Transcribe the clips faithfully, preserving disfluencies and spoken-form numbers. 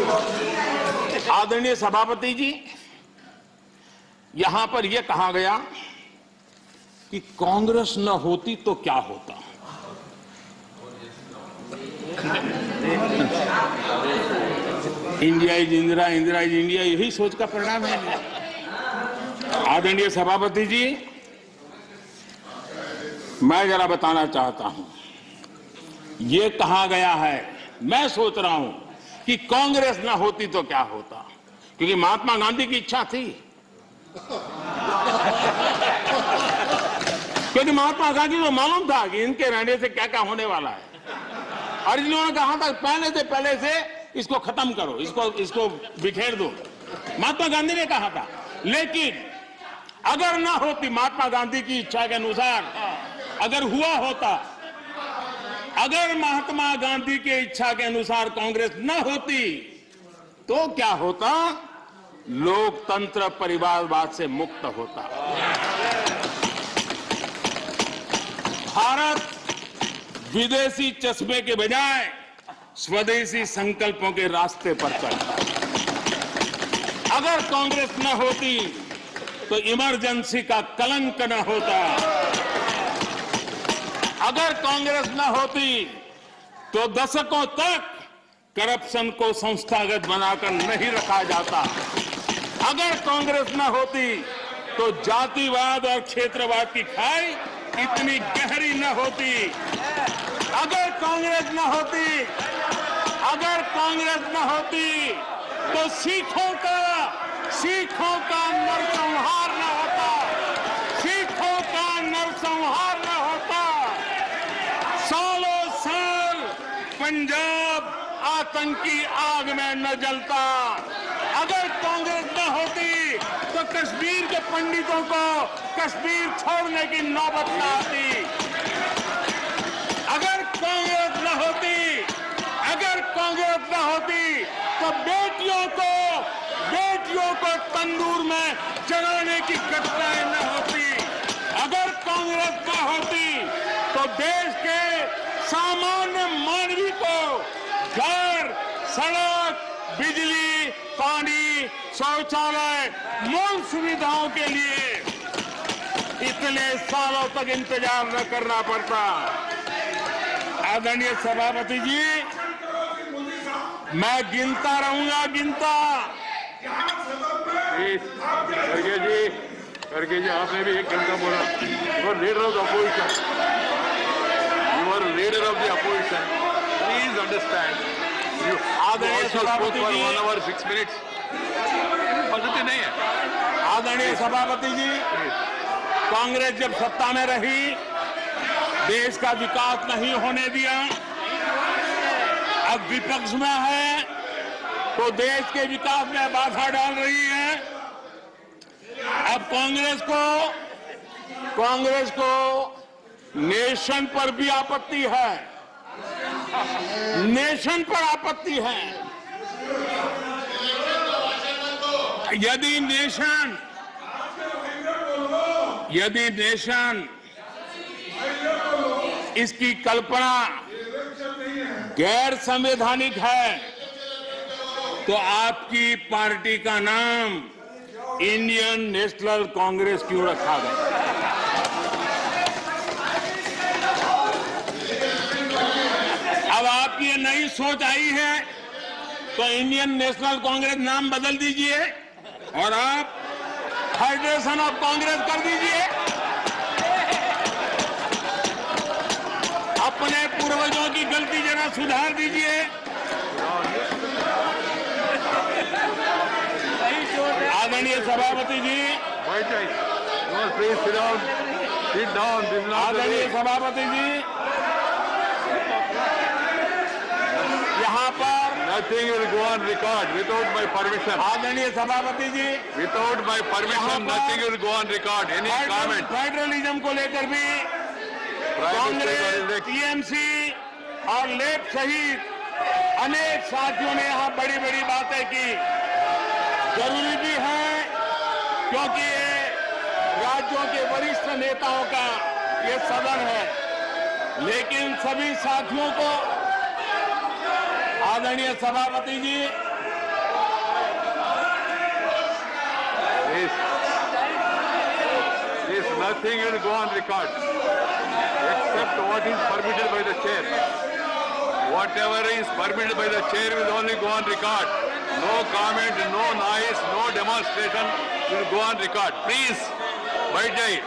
आदरणीय सभापति जी, यहां पर यह कहा गया कि कांग्रेस न होती तो क्या होता। India is Indira, Indira is India, यही सोच का परिणाम है। आदरणीय सभापति जी, मैं जरा बताना चाहता हूं, यह कहा गया है, मैं सोच रहा हूं कि कांग्रेस ना होती तो क्या होता, क्योंकि महात्मा गांधी की इच्छा थी। क्योंकि महात्मा गांधी को मालूम था कि इनके रहने से क्या क्या होने वाला है, और इन्होंने कहा था पहले से पहले से इसको खत्म करो, इसको इसको बिखेर दो, महात्मा गांधी ने कहा था। लेकिन अगर ना होती महात्मा गांधी की इच्छा के अनुसार, अगर हुआ होता, अगर महात्मा गांधी की इच्छा के अनुसार कांग्रेस न होती तो क्या होता? लोकतंत्र परिवारवाद से मुक्त होता। भारत विदेशी चश्मे के बजाय स्वदेशी संकल्पों के रास्ते पर चलता। अगर कांग्रेस न होती तो इमरजेंसी का कलंक न होता। अगर कांग्रेस न होती तो दशकों तक करप्शन को संस्थागत बनाकर नहीं रखा जाता। अगर कांग्रेस न होती तो जातिवाद और क्षेत्रवाद की खाई इतनी गहरी न होती। अगर कांग्रेस न होती अगर कांग्रेस न होती तो सिखों का सिखों का नरसंहार न होता। सिखों का नरसंहार न होता। सालों साल पंजाब आतंकी आग में न जलता। अगर कांग्रेस न होती तो कश्मीर के पंडितों को कश्मीर छोड़ने की नौबत न आती। अगर कांग्रेस न होती अगर कांग्रेस न होती तो बेटियों को बेटियों को तंदूर में जलाने की घटनाएं न होती। अगर कांग्रेस न होती तो देश के सामान्य मानवी को घर, सड़क, बिजली, पानी, शौचालय, मूल सुविधाओं के लिए इतने सालों तक इंतजार न करना पड़ता। आदरणीय सभापति जी, मैं गिनता रहूंगा, गिनता। खड़गे जी, खड़गे जी, आपने भी एक घंटा बोला। You are leader of the opposition, you are leader of the opposition, please understand. You आदरणीय सभापति ji, one hour six minutes पद्धति नहीं है। आदरणीय सभापति जी, कांग्रेस जब सत्ता में रही, देश का विकास नहीं होने दिया। अब विपक्ष में है तो देश के विकास में बाधा डाल रही है। अब कांग्रेस को कांग्रेस को नेशन पर भी आपत्ति है। नेशन पर आपत्ति है। यदि नेशन यदि नेशन इसकी कल्पना गैर संवैधानिक है तो आपकी पार्टी का नाम इंडियन नेशनल कांग्रेस क्यों रखा गया? अब आपकी ये नई सोच आई है तो इंडियन नेशनल कांग्रेस नाम बदल दीजिए और आप फेडरेशन ऑफ कांग्रेस कर दीजिए। अपने पूर्वजों की गलती जरा सुधार दीजिए। आदरणीय सभापति जी, आदरणीय सभापति जी, यहाँ पर Nothing will go on record without my permission. आदरणीय सभापति ji, Without my permission, nothing will go on record. Any comment? Federalism को लेकर भी कांग्रेस, टीएमसी और लेफ्ट सहित अनेक साथियों ने यहाँ बड़ी बड़ी बातें की। जरूरी भी है क्योंकि ये राज्यों के वरिष्ठ नेताओं का ये सदन है। लेकिन सभी साथियों को, आदरणीय सभापति जी, Please. Please, nothing will go on record except what is permitted by the chair. Whatever is permitted by the chair will only go on record. No comment, no noise, no demonstration will go on record. Please, बैठ जाइए.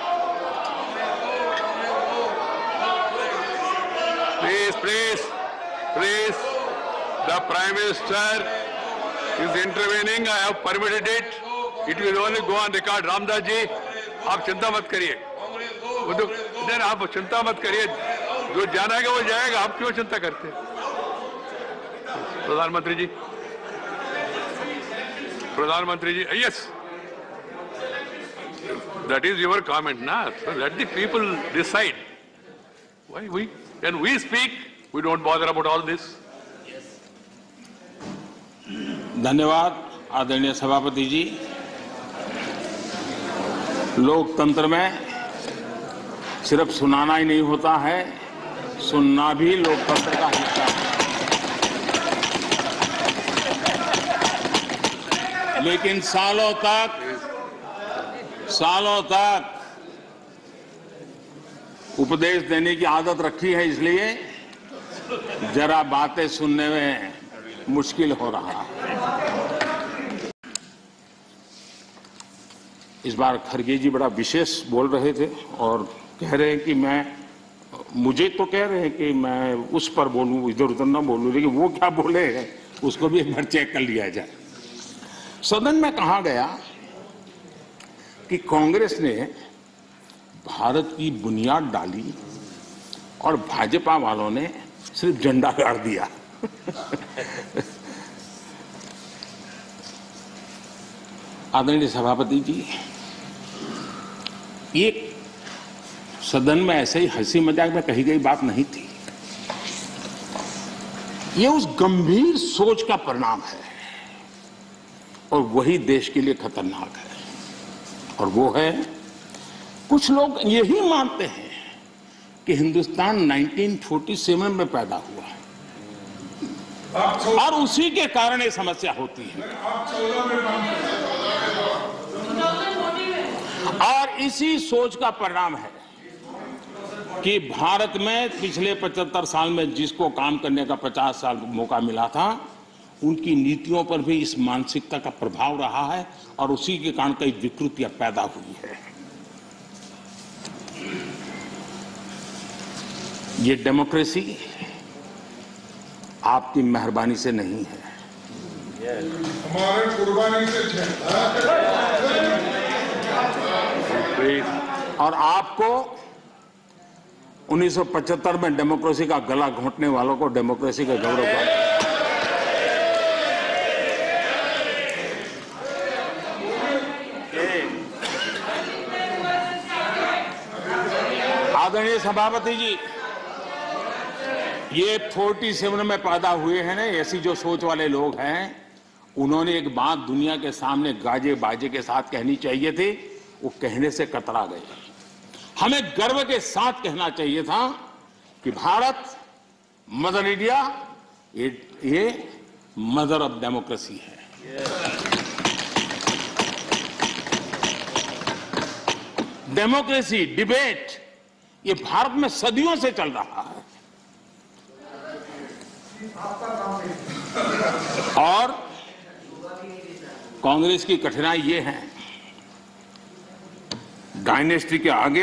Please, please, please. The Prime Minister is intervening. I have permitted it. It will only go on record. Ramdas ji, आप चिंता मत करिए. वो तो नहीं, आप चिंता मत करिए. जो जाना है वो जाएगा. आप क्यों चिंता करते हैं? प्रधानमंत्री जी, प्रधानमंत्री जी, yes. That is your comment, na? So let the people decide. Why we? When we speak, we don't bother about all this. धन्यवाद आदरणीय सभापति जी. लोकतंत्र में सिर्फ सुनाना ही नहीं होता है, सुनना भी लोकतंत्र का हिस्सा है. लेकिन सालों तक सालों तक उपदेश देने की आदत रखी है, इसलिए जरा बातें सुनने में मुश्किल हो रहा है. इस बार खड़गे जी बड़ा विशेष बोल रहे थे और कह रहे हैं कि मैं मुझे तो कह रहे हैं कि मैं उस पर बोलूं, इधर उधर ना बोलूं, लेकिन वो क्या बोले हैं उसको भी एक बार चेक कर लिया जाए. सदन में कहा गया कि कांग्रेस ने भारत की बुनियाद डाली और भाजपा वालों ने सिर्फ झंडा गाड़ दिया. आदरणीय सभापति जी, ये सदन में ऐसे ही हंसी मजाक में कही गई बात नहीं थी. ये उस गंभीर सोच का परिणाम है और वही देश के लिए खतरनाक है. और वो है, कुछ लोग यही मानते हैं कि हिंदुस्तान उन्नीस सौ सैंतालीस में पैदा हुआ और उसी के कारण ये समस्या होती है. और इसी सोच का परिणाम है कि भारत में पिछले पचहत्तर साल में जिसको काम करने का पचास साल मौका मिला था, उनकी नीतियों पर भी इस मानसिकता का प्रभाव रहा है और उसी के कारण कई विकृतियां पैदा हुई है. ये डेमोक्रेसी आपकी मेहरबानी से नहीं है, हमारे कुर्बानी से और आपको उन्नीस सौ पचहत्तर में डेमोक्रेसी का गला घोंटने वालों को डेमोक्रेसी का गौरव का. आदरणीय सभापति जी, ये सैंतालीस में पैदा हुए हैं ना, ऐसी जो सोच वाले लोग हैं, उन्होंने एक बात दुनिया के सामने गाजे बाजे के साथ कहनी चाहिए थी, वो कहने से कतरा गए. हमें गर्व के साथ कहना चाहिए था कि भारत मदर इंडिया, ये ये मदर ऑफ डेमोक्रेसी है. डेमोक्रेसी डिबेट ये भारत में सदियों से चल रहा है. और कांग्रेस की कठिनाई ये है, डायनेस्टी के आगे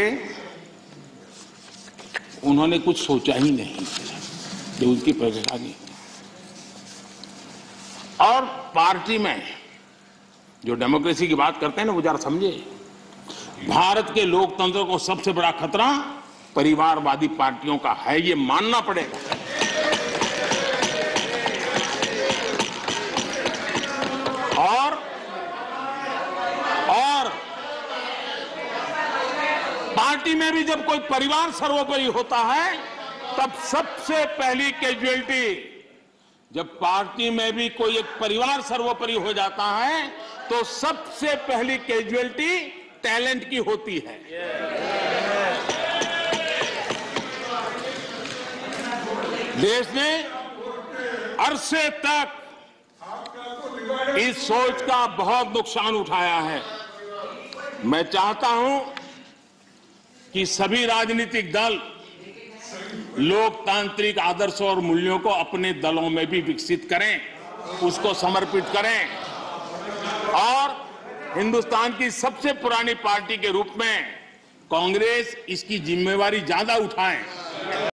उन्होंने कुछ सोचा ही नहीं जो उनकी परेशानी. और पार्टी में जो डेमोक्रेसी की बात करते हैं ना, वो जरा समझे, भारत के लोकतंत्र को सबसे बड़ा खतरा परिवारवादी पार्टियों का है, ये मानना पड़ेगा. और और पार्टी में भी जब कोई परिवार सर्वोपरि होता है, तब सबसे पहली कैजुअलिटी, जब पार्टी में भी कोई एक परिवार सर्वोपरि हो जाता है, तो सबसे पहली कैजुअलिटी टैलेंट की होती है. देश ने अरसे तक इस सोच का बहुत नुकसान उठाया है. मैं चाहता हूं कि सभी राजनीतिक दल लोकतांत्रिक आदर्शों और मूल्यों को अपने दलों में भी विकसित करें, उसको समर्पित करें और हिंदुस्तान की सबसे पुरानी पार्टी के रूप में कांग्रेस इसकी जिम्मेवारी ज्यादा उठाए।